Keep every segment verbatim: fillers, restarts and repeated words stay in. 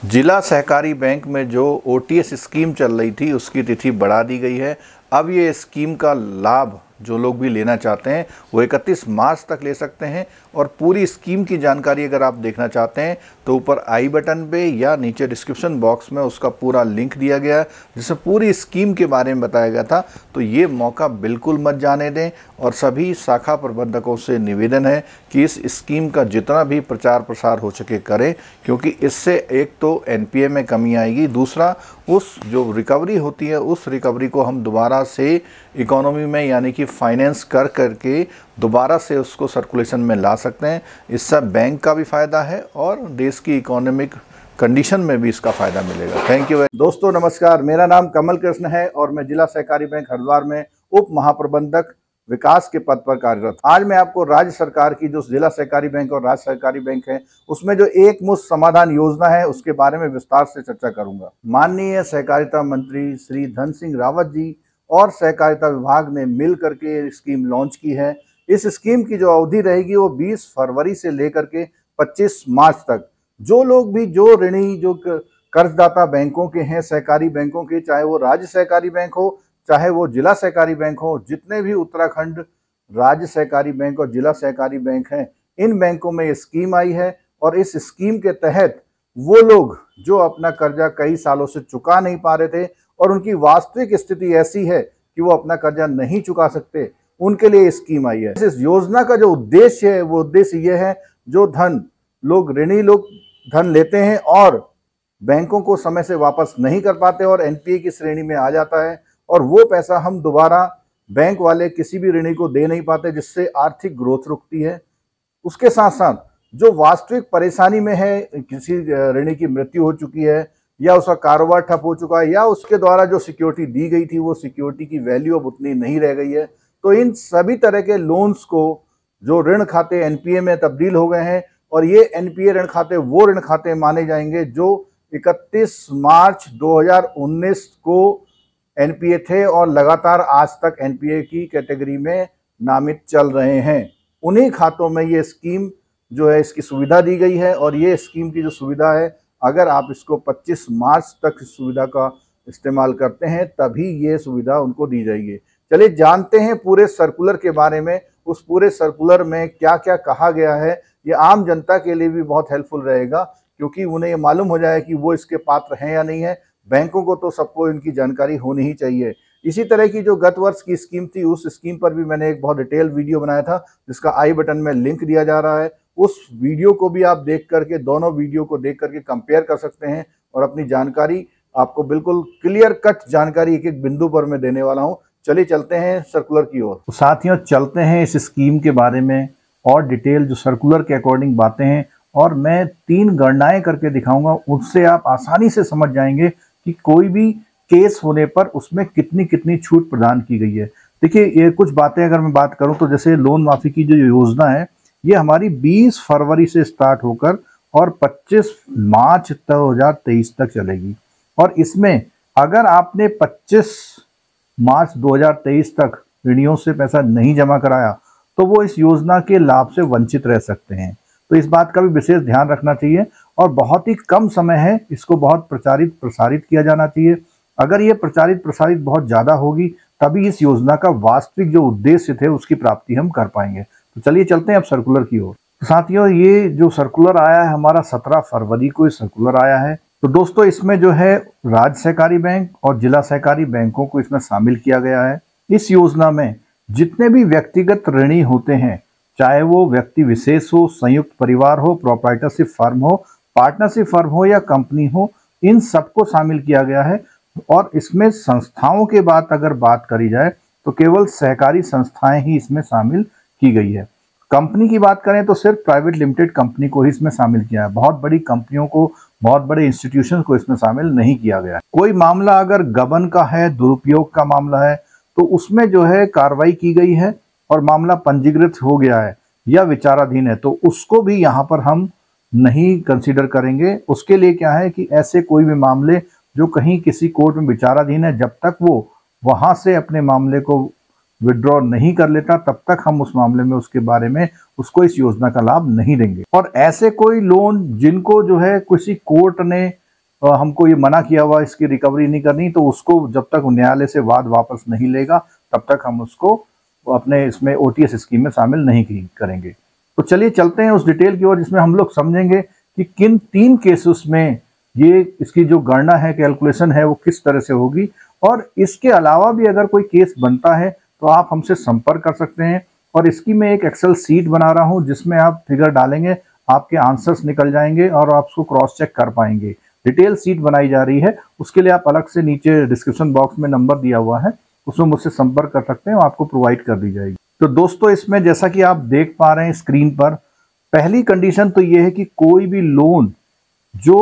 जिला सहकारी बैंक में जो ओटीएस स्कीम चल रही थी उसकी तिथि बढ़ा दी गई है। अब ये स्कीम का लाभ जो लोग भी लेना चाहते हैं वो इकतीस मार्च तक ले सकते हैं। और पूरी स्कीम की जानकारी अगर आप देखना चाहते हैं तो ऊपर आई बटन पे या नीचे डिस्क्रिप्शन बॉक्स में उसका पूरा लिंक दिया गया है जिसमें पूरी स्कीम के बारे में बताया गया था। तो ये मौका बिल्कुल मत जाने दें और सभी शाखा प्रबंधकों से निवेदन है कि इस स्कीम का जितना भी प्रचार प्रसार हो सके करें, क्योंकि इससे एक तो एनपीए में कमी आएगी, दूसरा उस जो रिकवरी होती है उस रिकवरी को हम दोबारा से इकोनॉमी में यानी कि फाइनेंस कर करके दोबारा से उसको सर्कुलेशन में ला सकते हैं। इससे बैंक का भी फ़ायदा है और देश की इकोनॉमिक कंडीशन में भी इसका फ़ायदा मिलेगा। थैंक यू दोस्तों, नमस्कार। मेरा नाम कमल कृष्ण है और मैं जिला सहकारी बैंक हरिद्वार में उप महाप्रबंधक विकास के पद पर कार्यरत। आज मैं आपको राज्य सरकार की जो जिला सहकारी बैंक और राज्य सहकारी बैंक है उसमें जो एक मुश्त समाधान योजना है उसके बारे में विस्तार से चर्चा करूंगा। माननीय सहकारिता मंत्री श्री धन सिंह रावत जी और सहकारिता विभाग ने मिल करके स्कीम लॉन्च की है। इस स्कीम की जो अवधि रहेगी वो बीस फरवरी से लेकर के पच्चीस मार्च तक जो लोग भी जो ऋणी जो कर्जदाता बैंकों के हैं, सहकारी बैंकों के, चाहे वो राज्य सहकारी बैंक हो चाहे वो जिला सहकारी बैंक हो, जितने भी उत्तराखंड राज्य सहकारी बैंक और जिला सहकारी बैंक हैं, इन बैंकों में ये स्कीम आई है। और इस स्कीम के तहत वो लोग जो अपना कर्जा कई सालों से चुका नहीं पा रहे थे और उनकी वास्तविक स्थिति ऐसी है कि वो अपना कर्जा नहीं चुका सकते, उनके लिए स्कीम आई है। इस योजना का जो उद्देश्य है वो उद्देश्य ये है, जो धन लोग ऋणी लोग धन लेते हैं और बैंकों को समय से वापस नहीं कर पाते और एनपीए की श्रेणी में आ जाता है और वो पैसा हम दोबारा बैंक वाले किसी भी ऋणी को दे नहीं पाते, जिससे आर्थिक ग्रोथ रुकती है। उसके साथ साथ जो वास्तविक परेशानी में है, किसी ऋणी की मृत्यु हो चुकी है या उसका कारोबार ठप हो चुका है या उसके द्वारा जो सिक्योरिटी दी गई थी वो सिक्योरिटी की वैल्यू अब उतनी नहीं रह गई है, तो इन सभी तरह के लोन्स को जो ऋण खाते एनपीए में तब्दील हो गए हैं और ये एनपीए ऋण खाते वो ऋण खाते माने जाएंगे जो इकतीस मार्च दो हज़ार उन्नीस को एनपीए थे और लगातार आज तक एनपीए की कैटेगरी में नामित चल रहे हैं। उन्हीं खातों में ये स्कीम जो है इसकी सुविधा दी गई है और ये स्कीम की जो सुविधा है, अगर आप इसको पच्चीस मार्च तक इस सुविधा का इस्तेमाल करते हैं तभी ये सुविधा उनको दी जाएगी। चलिए जानते हैं पूरे सर्कुलर के बारे में। उस पूरे सर्कुलर में क्या क्या कहा गया है, ये आम जनता के लिए भी बहुत हेल्पफुल रहेगा, क्योंकि उन्हें ये मालूम हो जाए कि वो इसके पात्र हैं या नहीं है। बैंकों को तो सबको इनकी जानकारी होनी ही चाहिए। इसी तरह की जो गत वर्ष की स्कीम थी उस स्कीम पर भी मैंने एक बहुत डिटेल वीडियो बनाया था जिसका आई बटन में लिंक दिया जा रहा है। उस वीडियो को भी आप देख करके, दोनों वीडियो को देख करके कंपेयर कर सकते हैं और अपनी जानकारी आपको बिल्कुल क्लियर कट जानकारी एक एक बिंदु पर मैं देने वाला हूँ। चलिए चलते हैं सर्कुलर की ओर। तो साथियों, चलते हैं इस स्कीम के बारे में और डिटेल जो सर्कुलर के अकॉर्डिंग बातें हैं, और मैं तीन गणनाएं करके दिखाऊंगा। उससे आप आसानी से समझ जाएंगे कि कोई भी केस होने पर उसमें कितनी कितनी छूट प्रदान की गई है। देखिए, ये कुछ बातें अगर मैं बात करूं तो जैसे लोन माफी की जो योजना है ये हमारी बीस फरवरी से स्टार्ट होकर और पच्चीस मार्च दो हज़ार तेईस तक चलेगी। और इसमें अगर आपने पच्चीस मार्च दो हज़ार तेईस तक ऋणियों से पैसा नहीं जमा कराया तो वो इस योजना के लाभ से वंचित रह सकते हैं। तो इस बात का भी विशेष ध्यान रखना चाहिए और बहुत ही कम समय है, इसको बहुत प्रचारित प्रसारित किया जाना चाहिए। अगर ये प्रचारित प्रसारित बहुत ज़्यादा होगी तभी इस योजना का वास्तविक जो उद्देश्य थे उसकी प्राप्ति हम कर पाएंगे। तो चलिए चलते हैं अब सर्कुलर की ओर। तो साथियों, ये जो सर्कुलर आया है हमारा सत्रह फरवरी को ये सर्कुलर आया है। तो दोस्तों, इसमें जो है राज्य सहकारी बैंक और जिला सहकारी बैंकों को इसमें शामिल किया गया है। इस योजना में जितने भी व्यक्तिगत ऋणी होते हैं, चाहे वो व्यक्ति विशेष हो, संयुक्त परिवार हो, प्रोप्राइटरशिप फर्म हो, पार्टनरशिप फर्म हो या कंपनी हो, इन सबको शामिल किया गया है। और इसमें संस्थाओं के बात अगर बात करी जाए तो केवल सहकारी संस्थाएं ही इसमें शामिल की गई है। कंपनी की बात करें तो सिर्फ प्राइवेट लिमिटेड कंपनी को ही इसमें शामिल किया है। बहुत बड़ी कंपनियों को, बहुत बड़े इंस्टीट्यूशन को इसमें शामिल नहीं किया गया है। कोई मामला अगर गबन का है, दुरुपयोग का मामला है, तो उसमें जो है कार्रवाई की गई है और मामला पंजीकृत हो गया है या विचाराधीन है तो उसको भी यहाँ पर हम नहीं कंसीडर करेंगे। उसके लिए क्या है कि ऐसे कोई भी मामले जो कहीं किसी कोर्ट में विचाराधीन है, जब तक वो वहां से अपने मामले को विड्रॉ नहीं कर लेता तब तक हम उस मामले में उसके बारे में उसको इस योजना का लाभ नहीं देंगे। और ऐसे कोई लोन जिनको जो है किसी कोर्ट ने अ, हमको ये मना किया हुआ इसकी रिकवरी नहीं करनी, तो उसको जब तक न्यायालय से वाद वापस नहीं लेगा तब तक हम उसको अपने इसमें ओटीएस स्कीम में शामिल नहीं करेंगे। तो चलिए चलते हैं उस डिटेल की ओर जिसमें हम लोग समझेंगे कि किन तीन केसेस में ये इसकी जो गणना है, कैलकुलेशन है, वो किस तरह से होगी। और इसके अलावा भी अगर कोई केस बनता है तो आप हमसे संपर्क कर सकते हैं। और इसकी मैं एक एक्सेल सीट बना रहा हूं जिसमें आप फिगर डालेंगे, आपके आंसर्स निकल जाएंगे और आप उसको क्रॉस चेक कर पाएंगे। डिटेल सीट बनाई जा रही है, उसके लिए आप अलग से नीचे डिस्क्रिप्शन बॉक्स में नंबर दिया हुआ है, उसमें मुझसे संपर्क कर सकते हैं, आपको प्रोवाइड कर दी जाएगी। तो दोस्तों इसमें जैसा कि आप देख पा रहे हैं स्क्रीन पर, पहली कंडीशन तो ये है कि कोई भी लोन जो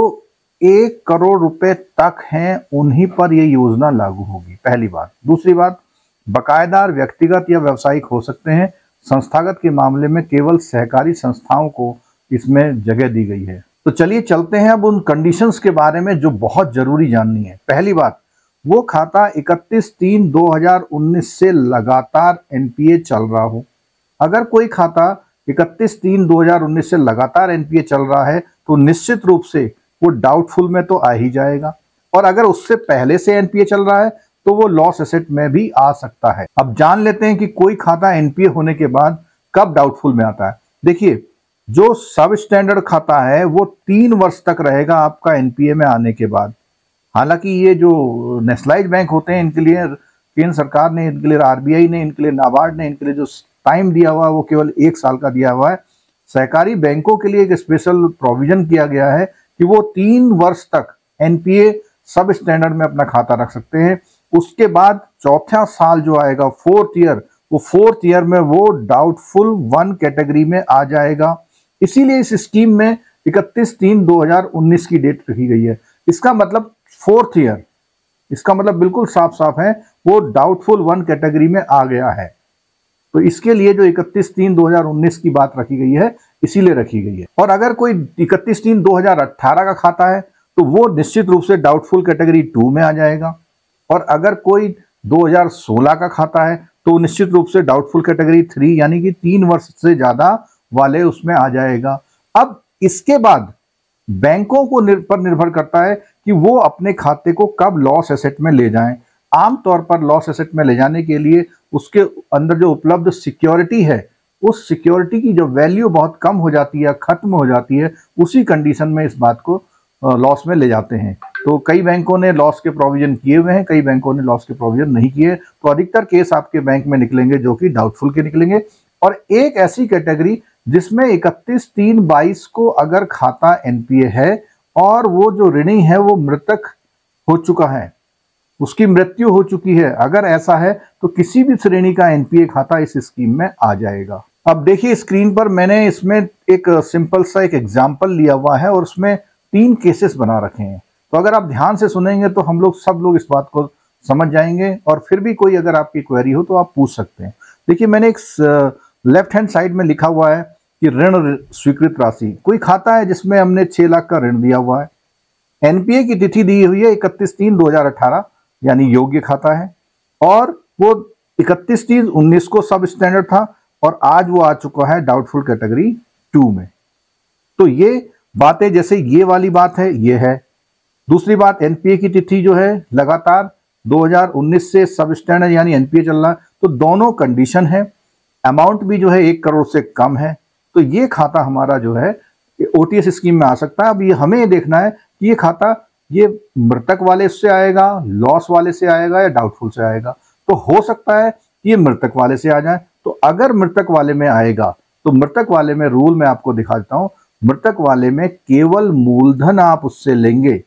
एक करोड़ रुपए तक हैं उन्हीं पर यह योजना लागू होगी, पहली बात। दूसरी बात, बकायेदार व्यक्तिगत या व्यावसायिक हो सकते हैं। संस्थागत के मामले में केवल सहकारी संस्थाओं को इसमें जगह दी गई है। तो चलिए चलते हैं अब उन कंडीशंस के बारे में जो बहुत जरूरी जाननी है। पहली बात, वो खाता इकतीस तीन दो हजार उन्नीस से लगातार एनपीए चल रहा हो। अगर कोई खाता इकतीस तीन दो हजार उन्नीस से लगातार एनपीए चल रहा है तो निश्चित रूप से वो डाउटफुल में तो आ ही जाएगा। और अगर उससे पहले से एनपीए चल रहा है तो वो लॉस एसेट में भी आ सकता है। अब जान लेते हैं कि कोई खाता एनपीए होने के बाद कब डाउटफुल में आता है। देखिए, जो सब स्टैंडर्ड खाता है वो तीन वर्ष तक रहेगा आपका एनपीए में आने के बाद। हालांकि ये जो नेशनलाइज बैंक होते हैं इनके लिए केंद्र सरकार ने, इनके लिए आरबीआई ने, इनके लिए नाबार्ड ने, इनके लिए जो टाइम दिया हुआ है वो केवल एक साल का दिया हुआ है। सहकारी बैंकों के लिए एक स्पेशल प्रोविजन किया गया है कि वो तीन वर्ष तक एनपीए सब स्टैंडर्ड में अपना खाता रख सकते हैं। उसके बाद चौथा साल जो आएगा, फोर्थ ईयर, वो फोर्थ ईयर में वो डाउटफुल वन कैटेगरी में आ जाएगा। इसीलिए इस स्कीम में इकतीस तीन दो हजार उन्नीस की डेट रखी गई है। इसका मतलब फोर्थ ईयर, इसका मतलब बिल्कुल साफ साफ है वो डाउटफुल वन कैटेगरी में आ गया है। तो इसके लिए जो इकतीस तीन दो हजार उन्नीस की बात रखी गई है, इसीलिए रखी गई है। और अगर कोई इकतीस तीन दो हजार अठारह का खाता है तो वो निश्चित रूप से डाउटफुल कैटेगरी टू में आ जाएगा। और अगर कोई दो हजार सोलह का खाता है तो निश्चित रूप से डाउटफुल कैटेगरी थ्री, यानी कि तीन वर्ष से ज्यादा वाले उसमें आ जाएगा। अब इसके बाद बैंकों को निर, पर निर्भर करता है कि वो अपने खाते को कब लॉस एसेट में ले जाएं। आमतौर पर लॉस एसेट में ले जाने के लिए उसके अंदर जो उपलब्ध सिक्योरिटी है, उस सिक्योरिटी की जो वैल्यू बहुत कम हो जाती है, खत्म हो जाती है, उसी कंडीशन में इस बात को लॉस में ले जाते हैं। तो कई बैंकों ने लॉस के प्रोविजन किए हुए हैं, कई बैंकों ने लॉस के प्रोविजन नहीं किए। तो अधिकतर केस आपके बैंक में निकलेंगे जो कि डाउटफुल के निकलेंगे। और एक ऐसी कैटेगरी जिसमें इकतीस तीन बाईस को अगर खाता एनपीए है और वो जो ऋणी है वो मृतक हो चुका है, उसकी मृत्यु हो चुकी है, अगर ऐसा है तो किसी भी श्रेणी का एनपीए खाता इस स्कीम में आ जाएगा। अब देखिए स्क्रीन पर मैंने इसमें एक सिंपल सा एक एग्जाम्पल लिया हुआ है और उसमें तीन केसेस बना रखे हैं। तो अगर आप ध्यान से सुनेंगे तो हम लोग सब लोग इस बात को समझ जाएंगे। और फिर भी कोई अगर आपकी क्वेरी हो तो आप पूछ सकते हैं। देखिए, मैंने एक लेफ्ट हैंड साइड में लिखा हुआ है कि ऋण स्वीकृत राशि। कोई खाता है जिसमें हमने छह लाख का ऋण दिया हुआ है, एनपीए की तिथि दी हुई है इकतीस तीन दो हजार अठारह, यानी योग्य खाता है, और वो इकतीस तीन उन्नीस को सब स्टैंडर्ड था और आज वो आ चुका है डाउटफुल कैटेगरी टू में। तो ये बातें, जैसे ये वाली बात है, ये है। दूसरी बात, एनपीए की तिथि जो है लगातार दो हजार उन्नीस से सब स्टैंडर्ड यानी एनपीए चल रहा है, तो दोनों कंडीशन है। अमाउंट भी जो है एक करोड़ से कम है, तो ये खाता हमारा जो है ओटीएस स्कीम में आ सकता है। अब ये हमें देखना है कि ये खाता ये मृतक वाले से आएगा, लॉस वाले से आएगा या डाउटफुल से आएगा। तो हो सकता है कि ये मृतक वाले से आ जाए। तो अगर मृतक वाले में आएगा तो मृतक वाले में रूल मैं आपको दिखा देता हूं। मृतक वाले में केवल मूलधन आप उससे लेंगे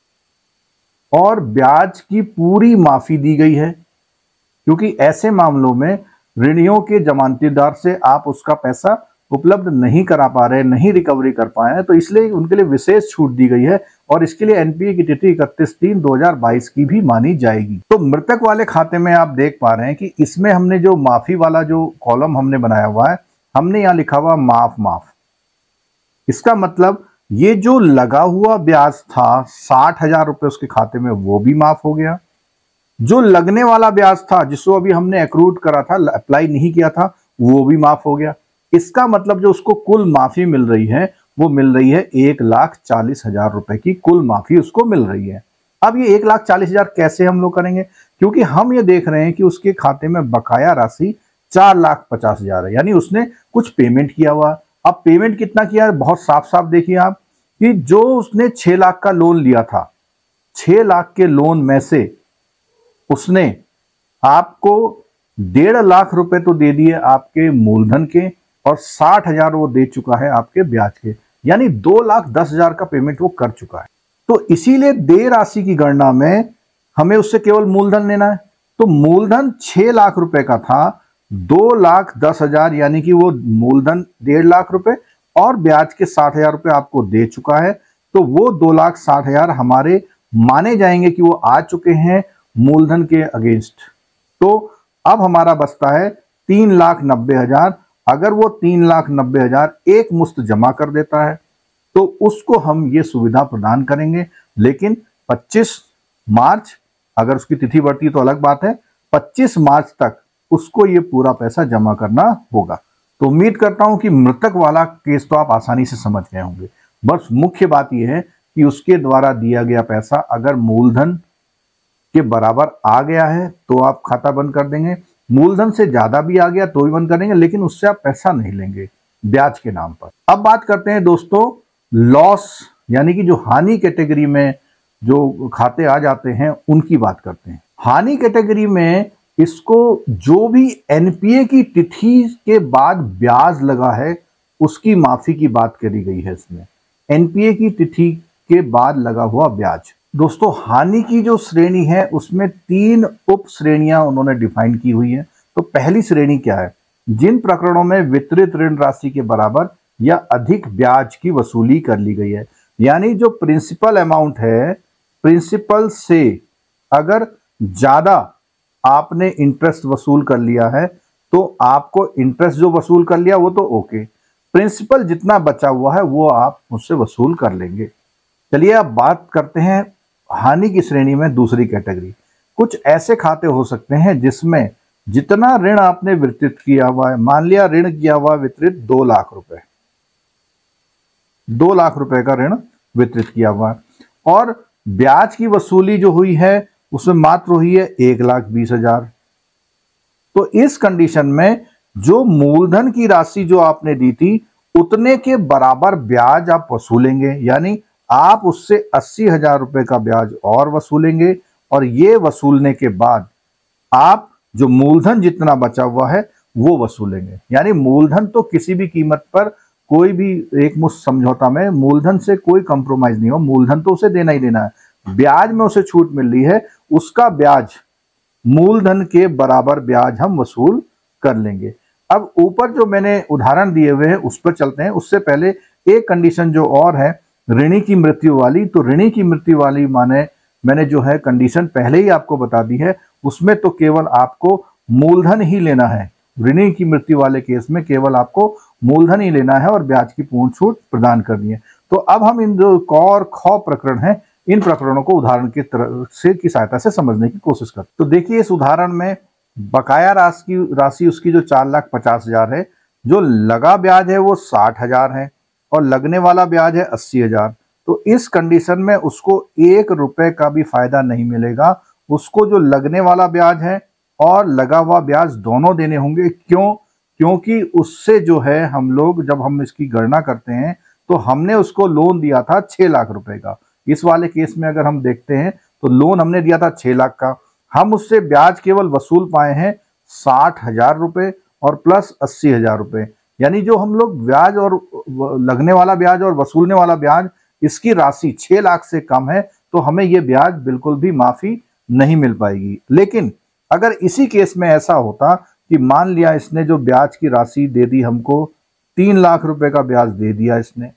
और ब्याज की पूरी माफी दी गई है, क्योंकि ऐसे मामलों में ऋणियों के जमानतीदार से आप उसका पैसा उपलब्ध नहीं करा पा रहे, नहीं रिकवरी कर पाए हैं, तो इसलिए उनके लिए विशेष छूट दी गई है और इसके लिए एनपीए की तिथि इकतीस तीन दो हजार बाईस की भी मानी जाएगी। तो मृतक वाले खाते में आप देख पा रहे हैं कि इसमें हमने जो माफी वाला जो कॉलम हमने बनाया हुआ है, हमने यहाँ लिखा हुआ माफ माफ। इसका मतलब ये जो लगा हुआ ब्याज था साठ हजार रुपए उसके खाते में, वो भी माफ हो गया। जो लगने वाला ब्याज था जिसको अभी हमने एक्रूड करा था, अप्लाई नहीं किया था, वो भी माफ हो गया। इसका मतलब जो उसको कुल माफी मिल रही है वो मिल रही है एक लाख चालीस हजार रुपए की कुल माफी उसको मिल रही है। अब ये एक लाख चालीस हजार कैसे हम लोग करेंगे, क्योंकि हम ये देख रहे हैं कि उसके खाते में बकाया राशि चार लाख पचास हजार है, यानी उसने कुछ पेमेंट किया हुआ। अब पेमेंट कितना किया है बहुत साफ साफ देखिए आप, कि जो उसने छह लाख का लोन लिया था, छह लाख के लोन में से उसने आपको डेढ़ लाख रुपए तो दे दिए आपके मूलधन के, और साठ हजार वो दे चुका है आपके ब्याज के, यानी दो लाख दस हजार का पेमेंट वो कर चुका है। तो इसीलिए देय राशि की गणना में हमें उससे केवल मूलधन लेना है। तो मूलधन छह लाख रुपए का था, दो लाख दस हजार यानी कि वो मूलधन डेढ़ लाख रुपए और ब्याज के साठ हजार रुपए आपको दे चुका है, तो वो दो लाख साठ हजार हमारे माने जाएंगे कि वो आ चुके हैं मूलधन के अगेंस्ट। तो अब हमारा बचता है तीन लाख नब्बे हजार। अगर वो तीन लाख नब्बे हजार एक मुश्त जमा कर देता है तो उसको हम ये सुविधा प्रदान करेंगे, लेकिन पच्चीस मार्च, अगर उसकी तिथि बढ़ती तो अलग बात है, पच्चीस मार्च तक उसको ये पूरा पैसा जमा करना होगा। तो उम्मीद करता हूं कि मृतक वाला केस तो आप आसानी से समझ गए होंगे। बस मुख्य बात यह है कि उसके द्वारा दिया गया पैसा अगर मूलधन के बराबर आ गया है तो आप खाता बंद कर देंगे, मूलधन से ज्यादा भी आ गया तो भी बंद करेंगे, लेकिन उससे आप पैसा नहीं लेंगे ब्याज के नाम पर। अब बात करते हैं दोस्तों लॉस, यानी कि जो हानि कैटेगरी में जो खाते आ जाते हैं उनकी बात करते हैं। हानि कैटेगरी में इसको जो भी एनपीए की तिथि के बाद ब्याज लगा है उसकी माफी की बात करी गई है इसमें। एनपीए की तिथि के बाद लगा हुआ ब्याज। दोस्तों हानि की जो श्रेणी है उसमें तीन उप श्रेणियां उन्होंने डिफाइन की हुई है। तो पहली श्रेणी क्या है, जिन प्रकरणों में वितरित ऋण राशि के बराबर या अधिक ब्याज की वसूली कर ली गई है, यानी जो प्रिंसिपल अमाउंट है, प्रिंसिपल से अगर ज्यादा आपने इंटरेस्ट वसूल कर लिया है तो आपको इंटरेस्ट जो वसूल कर लिया वो तो ओके, प्रिंसिपल जितना बचा हुआ है वो आप मुझसे वसूल कर लेंगे। चलिए अब बात करते हैं हानि की श्रेणी में दूसरी कैटेगरी। कुछ ऐसे खाते हो सकते हैं जिसमें जितना ऋण आपने वितरित किया हुआ है, मान लिया ऋण किया हुआ वितरित दो लाख रुपए, दो लाख रुपए का ऋण वितरित किया हुआ है और ब्याज की वसूली जो हुई है उसमें मात्र हुई है एक लाख बीस हजार। तो इस कंडीशन में जो मूलधन की राशि जो आपने दी थी उतने के बराबर ब्याज आप वसूलेंगे, यानी आप उससे अस्सी हजार रुपए का ब्याज और वसूलेंगे, और ये वसूलने के बाद आप जो मूलधन जितना बचा हुआ है वो वसूलेंगे। यानी मूलधन तो किसी भी कीमत पर, कोई भी एक मुश्त समझौता में मूलधन से कोई कंप्रोमाइज नहीं हो, मूलधन तो उसे देना ही देना है। ब्याज में उसे छूट मिल रही है, उसका ब्याज मूलधन के बराबर ब्याज हम वसूल कर लेंगे। अब ऊपर जो मैंने उदाहरण दिए हुए हैं उस पर चलते हैं। उससे पहले एक कंडीशन जो और है ऋणी की मृत्यु वाली, तो ऋणी की मृत्यु वाली माने मैंने जो है कंडीशन पहले ही आपको बता दी है, उसमें तो केवल आपको मूलधन ही लेना है। ऋणी की मृत्यु वाले केस में केवल आपको मूलधन ही लेना है और ब्याज की पूर्ण छूट प्रदान करनी है। तो अब हम इन जो क और ख प्रकरण हैं इन प्रकरणों को उदाहरण की तरह से की सहायता से समझने की कोशिश करते हैं। तो देखिए इस उदाहरण में बकाया राशि की राशि उसकी जो चार लाख पचास हजार है, जो लगा ब्याज है वो साठ हजार है और लगने वाला ब्याज है अस्सी हजार। तो इस कंडीशन में उसको एक रुपए का भी फायदा नहीं मिलेगा, उसको जो लगने वाला ब्याज है और लगा हुआ ब्याज दोनों देने होंगे। क्यों? क्योंकि उससे जो है हम लोग जब हम इसकी गणना करते हैं तो हमने उसको लोन दिया था छह लाख रुपए का। इस वाले केस में अगर हम देखते हैं तो लोन हमने दिया था छह लाख का, हम उससे ब्याज केवल वसूल पाए हैं साठ हजार रुपए और प्लस अस्सी हजार रुपए, यानी जो हम लोग ब्याज और लगने वाला ब्याज और वसूलने वाला ब्याज इसकी राशि छह लाख से कम है, तो हमें यह ब्याज बिल्कुल भी माफी नहीं मिल पाएगी। लेकिन अगर इसी केस में ऐसा होता कि मान लिया इसने जो ब्याज की राशि दे दी हमको, तीन लाख रुपए का ब्याज दे दिया इसने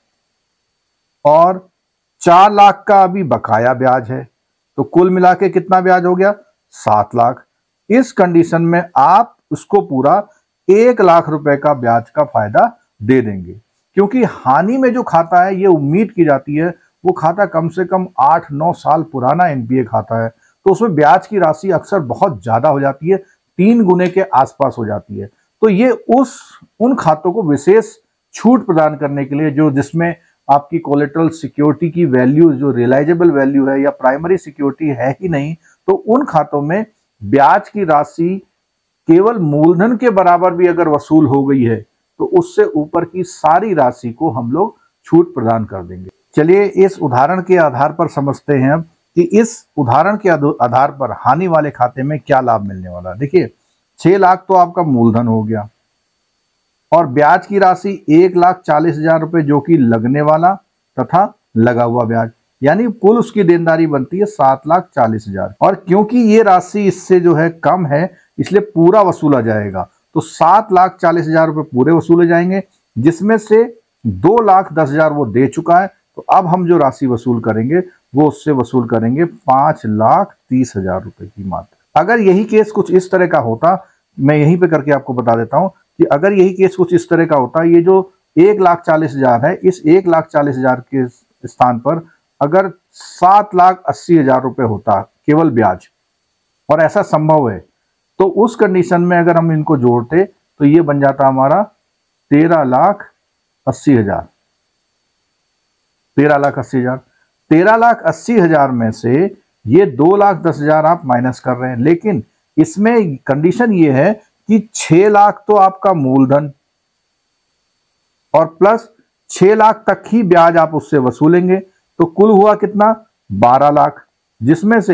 और चार लाख का अभी बकाया ब्याज है, तो कुल मिला के कितना ब्याज हो गया? सात लाख। इस कंडीशन में आप उसको पूरा एक लाख रुपए का ब्याज का फायदा दे देंगे, क्योंकि हानि में जो खाता है ये उम्मीद की जाती है वो खाता कम से कम आठ नौ साल पुराना एनपीए खाता है, तो उसमें ब्याज की राशि अक्सर बहुत ज्यादा हो जाती है, तीन गुने के आसपास हो जाती है। तो ये उस उन खातों को विशेष छूट प्रदान करने के लिए जो जिसमें आपकी कोलेटरल सिक्योरिटी की वैल्यू जो रियलाइजेबल वैल्यू है या प्राइमरी सिक्योरिटी है ही नहीं, तो उन खातों में ब्याज की राशि केवल मूलधन के बराबर भी अगर वसूल हो गई है तो उससे ऊपर की सारी राशि को हम लोग छूट प्रदान कर देंगे। चलिए इस उदाहरण के आधार पर समझते हैं अब कि इस उदाहरण के आधार पर हानि वाले खाते में क्या लाभ मिलने वाला है। देखिए छह लाख तो आपका मूलधन हो गया और ब्याज की राशि एक लाख चालीस हजार रुपए जो कि लगने वाला तथा लगा हुआ ब्याज, यानी कुल उसकी देनदारी बनती है सात लाख चालीस हजार। और क्योंकि ये राशि इससे जो है कम है इसलिए पूरा वसूला जाएगा, तो सात लाख चालीस हजार रुपए पूरे वसूले जाएंगे, जिसमें से दो लाख दस हजार वो दे चुका है। तो अब हम जो राशि वसूल करेंगे वो उससे वसूल करेंगे पांच लाख तीस हजार रुपए की मात्र। अगर यही केस कुछ इस तरह का होता, मैं यहीं पे करके आपको बता देता हूं कि अगर यही केस कुछ इस तरह का होता, ये जो एक लाख चालीस हजार है, इस एक लाख चालीस हजार के स्थान पर अगर सात लाख अस्सी हजार रुपए होता केवल ब्याज, और ऐसा संभव है, तो उस कंडीशन में अगर हम इनको जोड़ते तो ये बन जाता हमारा तेरह लाख अस्सी हजार तेरह लाख अस्सी हजार तेरह लाख अस्सी हजार में से ये दो लाख दस हजार आप माइनस कर रहे हैं, लेकिन इसमें कंडीशन ये है कि छह लाख तो आपका मूलधन और प्लस छह लाख तक ही ब्याज आप उससे वसूलेंगे, तो कुल हुआ कितना बारह लाख, जिसमें से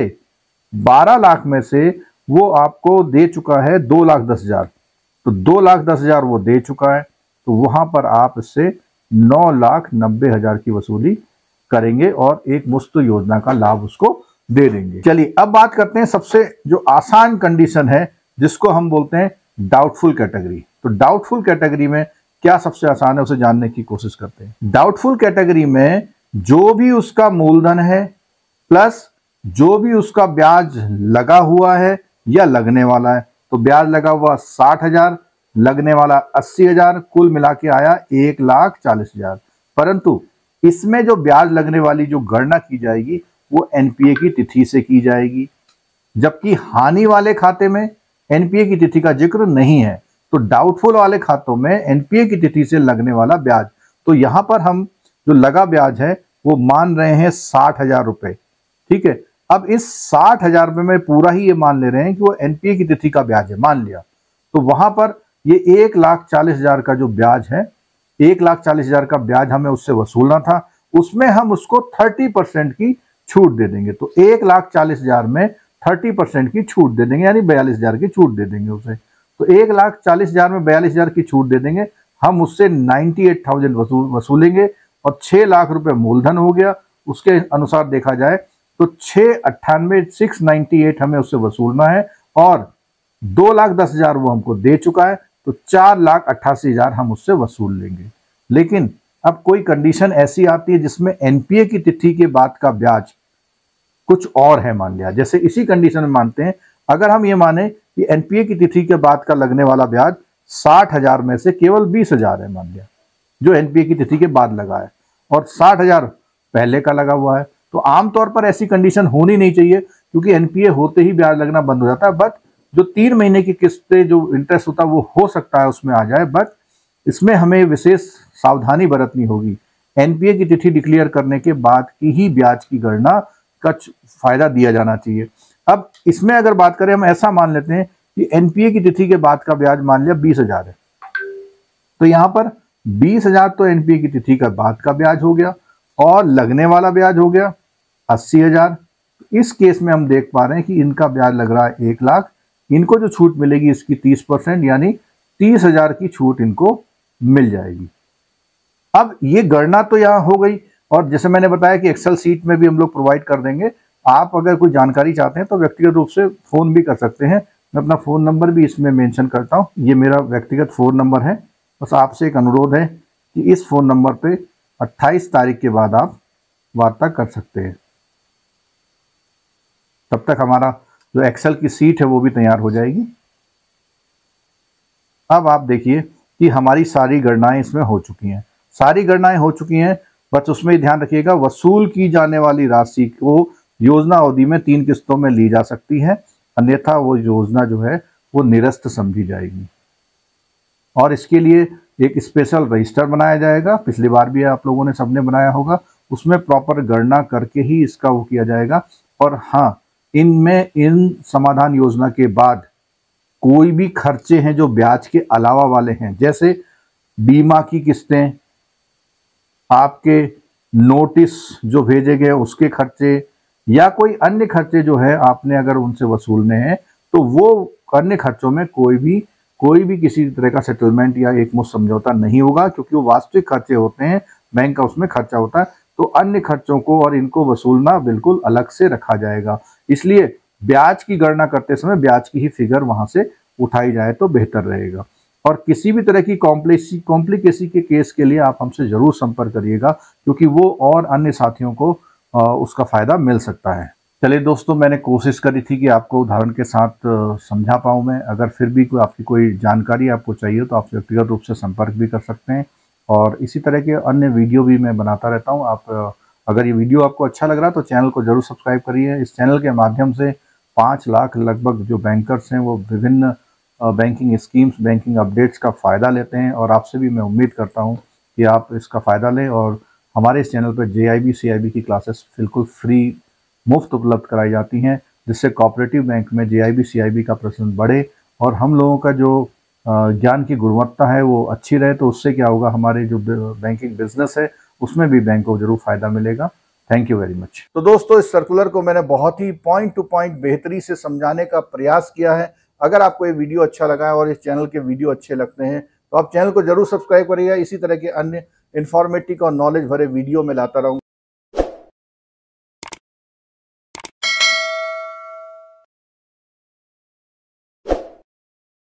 बारह लाख में से वो आपको दे चुका है दो लाख दस हजार, तो दो लाख दस हजार वो दे चुका है, तो वहां पर आप इससे नौ लाख नब्बे हजार की वसूली करेंगे और एक मुफ्त योजना का लाभ उसको दे देंगे। चलिए अब बात करते हैं सबसे जो आसान कंडीशन है जिसको हम बोलते हैं डाउटफुल कैटेगरी। तो डाउटफुल कैटेगरी में क्या सबसे आसान है उसे जानने की कोशिश करते हैं। डाउटफुल कैटेगरी में जो भी उसका मूलधन है प्लस जो भी उसका ब्याज लगा हुआ है या लगने वाला है, तो ब्याज लगा हुआ साठ हजार, लगने वाला अस्सी हजार, कुल मिला के आया एक लाख चालीस हजार। परंतु इसमें जो ब्याज लगने वाली जो गणना की जाएगी वो एनपीए की तिथि से की जाएगी, जबकि हानि वाले खाते में एनपीए की तिथि का जिक्र नहीं है। तो डाउटफुल वाले खातों में एनपीए की तिथि से लगने वाला ब्याज, तो यहां पर हम जो लगा ब्याज है वो मान रहे हैं साठ हजार रुपए, ठीक है। अब इस साठ हजार रुपए में पूरा ही ये मान ले रहे हैं कि वो एनपीए की तिथि का ब्याज है, मान लिया, तो वहां पर ये एक लाख चालीस हजार का जो ब्याज है, एक लाख चालीस हजार का ब्याज हमें उससे वसूलना था, उसमें हम उसको थर्टी परसेंट की छूट दे देंगे। तो एक लाख चालीस हजार में थर्टी परसेंट की छूट दे देंगे, यानी बयालीस हजार की छूट दे देंगे उसे। तो एक लाख चालीस हजार में बयालीस हजार की छूट दे देंगे, हम उससे नाइन्टी एट थाउजेंड वसूल वसूलेंगे और छह लाख रुपए मूलधन हो गया। उसके अनुसार देखा जाए तो छह अट्ठानवे सिक्स नाइन्टी एट हमें उससे वसूलना है और दो लाख दस हजार वो हमको दे चुका है, तो चार लाख अट्ठासी हजार हम उससे वसूल लेंगे। लेकिन अब कोई कंडीशन ऐसी आती है जिसमें एनपीए की तिथि के बाद का ब्याज कुछ और है, मान लिया। जैसे इसी कंडीशन में मानते हैं, अगर हम ये माने कि एनपीए की तिथि के बाद का लगने वाला ब्याज साठ हजार में से केवल बीस हजार है, मान लिया, जो एनपीए की तिथि के बाद लगा है, और साठ हजार पहले का लगा हुआ है, तो आमतौर पर ऐसी कंडीशन होनी नहीं चाहिए क्योंकि एनपीए होते ही ब्याज लगना बंद हो जाता है। बट जो तीन महीने की किस्तें जो इंटरेस्ट होता है वो हो सकता है उसमें आ जाए, बट इसमें हमें विशेष सावधानी बरतनी होगी। एनपीए की तिथि डिक्लेयर करने के बाद की ही ब्याज की गणना का फायदा दिया जाना चाहिए। अब इसमें अगर बात करें, हम ऐसा मान लेते हैं कि एनपीए की तिथि के बाद का ब्याज मान लिया बीस हजार है, तो यहां पर बीस हजार तो एनपीए की तिथि का बाद का ब्याज हो गया और लगने वाला ब्याज हो गया अस्सी हजार। इस केस में हम देख पा रहे हैं कि इनका ब्याज लग रहा है एक लाख, इनको जो छूट मिलेगी इसकी तीस परसेंट यानी तीस हजार की छूट इनको मिल जाएगी। अब ये गणना तो यहाँ हो गई, और जैसे मैंने बताया कि एक्सेल सीट में भी हम लोग प्रोवाइड कर देंगे। आप अगर कोई जानकारी चाहते हैं तो व्यक्तिगत रूप से फ़ोन भी कर सकते हैं, मैं अपना फ़ोन नंबर भी इसमें मेंशन करता हूँ, ये मेरा व्यक्तिगत फ़ोन नंबर है। बस आपसे एक अनुरोध है कि इस फ़ोन नंबर पे अट्ठाईस तारीख के बाद आप वार्ता कर सकते हैं, तब तक हमारा जो एक्सेल की सीट है वो भी तैयार हो जाएगी। अब आप देखिए कि हमारी सारी गणनाएं इसमें हो चुकी हैं, सारी गणनाएं हो चुकी हैं, बस उसमें ध्यान रखिएगा वसूल की जाने वाली राशि को योजना अवधि में तीन किस्तों में ली जा सकती है, अन्यथा वो योजना जो है वो निरस्त समझी जाएगी। और इसके लिए एक स्पेशल रजिस्टर बनाया जाएगा, पिछली बार भी आप लोगों ने सबने बनाया होगा, उसमें प्रॉपर गणना करके ही इसका वो किया जाएगा। और हाँ, इनमें इन समाधान योजना के बाद कोई भी खर्चे हैं जो ब्याज के अलावा वाले हैं, जैसे बीमा की किस्तें, आपके नोटिस जो भेजे गए उसके खर्चे, या कोई अन्य खर्चे जो है आपने अगर उनसे वसूलने हैं, तो वो अन्य खर्चों में कोई भी कोई भी किसी तरह का सेटलमेंट या एक मुश्त समझौता नहीं होगा, क्योंकि वो वास्तविक खर्चे होते हैं, बैंक का उसमें खर्चा होता है। तो अन्य खर्चों को और इनको वसूलना बिल्कुल अलग से रखा जाएगा। इसलिए ब्याज की गणना करते समय ब्याज की ही फिगर वहां से उठाई जाए तो बेहतर रहेगा। और किसी भी तरह की कॉम्प्लेक्सी कॉम्प्लिकेसी के केस के लिए आप हमसे जरूर संपर्क करिएगा, क्योंकि वो और अन्य साथियों को आ, उसका फायदा मिल सकता है। चलिए दोस्तों, मैंने कोशिश करी थी कि आपको उदाहरण के साथ समझा पाऊँ मैं। अगर फिर भी कोई आपकी कोई जानकारी आपको चाहिए तो आप व्यक्तिगत रूप से संपर्क भी कर सकते हैं, और इसी तरह के अन्य वीडियो भी मैं बनाता रहता हूँ। आप अगर ये वीडियो आपको अच्छा लग रहा है तो चैनल को जरूर सब्सक्राइब करिए। इस चैनल के माध्यम से पाँच लाख लगभग जो बैंकर्स हैं वो विभिन्न बैंकिंग स्कीम्स, बैंकिंग अपडेट्स का फ़ायदा लेते हैं, और आपसे भी मैं उम्मीद करता हूँ कि आप इसका फ़ायदा लें। और हमारे इस चैनल पर J I B C I B की क्लासेस बिल्कुल फ्री मुफ्त उपलब्ध कराई जाती हैं, जिससे कोऑपरेटिव बैंक में जे I B C I B का प्रचलन बढ़े और हम लोगों का जो ज्ञान की गुणवत्ता है वो अच्छी रहे। तो उससे क्या होगा, हमारे जो बैंकिंग बिजनेस है उसमें भी बैंक को जरूर फायदा मिलेगा। Thank you very much. तो दोस्तों, इस सर्कुलर को मैंने बहुत ही पॉइंट टू पॉइंट बेहतरी से समझाने का प्रयास किया है। अगर आपको ये वीडियो अच्छा लगा है और इस चैनल के वीडियो अच्छे लगते हैं तो आप चैनल को जरूर सब्सक्राइब करिएगा। इसी तरह के अन्य इन्फॉर्मेटिव और नॉलेज भरे वीडियो में लाता रहूँगा।